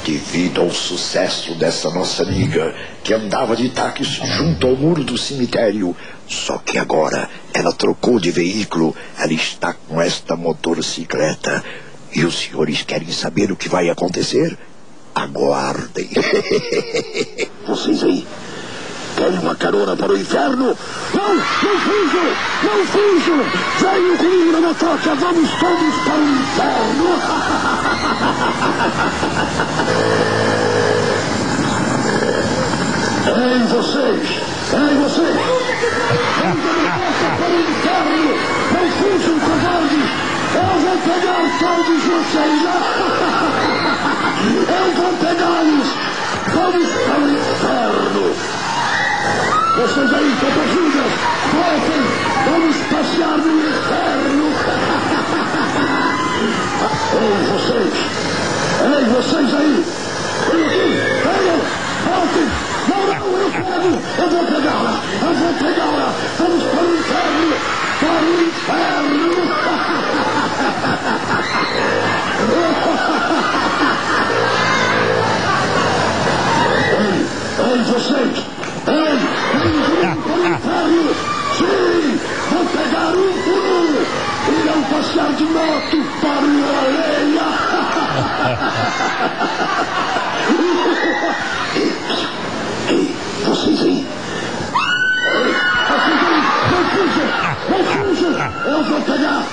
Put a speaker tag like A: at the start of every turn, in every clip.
A: Devido ao sucesso dessa nossa amiga, que andava de táxi junto ao muro do cemitério. Só que agora ela trocou de veículo. Ela está com esta motocicleta. E os senhores querem saber o que vai acontecer? Aguardem. Vocês aí, querem uma carona para o inferno? Não fujam! Não fujam! Venham comigo na motoca, vamos todos para o inferno! Ei, vocês! Ei, vocês! Vamos na motoca para o inferno! Não fujam, covardes! Eu vou pegar todos vocês! Eu vou pegá-los! Vamos para o inferno! Vocês aí, topajudas, voltem! Vamos passear no inferno! Ei, vocês! Ei, vocês aí! Venham! Voltem! Não, eu pego! Eu vou pegá-la! Eu vou pegá-la! Vamos para o inferno! Para o inferno! Ei, vocês! Ei, vamos para o inferno! Sim! Vou pegar um por um! Irão passear de moto para o areia! Ei, vocês aí! Vocês aí! Não fujam! Não fujam! Eu vou pegar!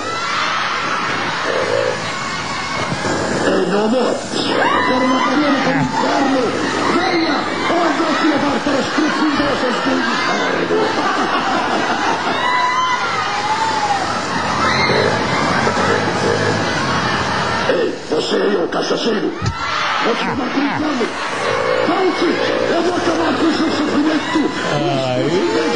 A: Ei, meu amor! Quero uma carreira para o inferno! Venha! Eu vou te levar para as profundezas do inferno! Ei, você aí, ô cachaceiro! Vou te levar para o inferno! Volte! Eu vou acabar com o seu sofrimento!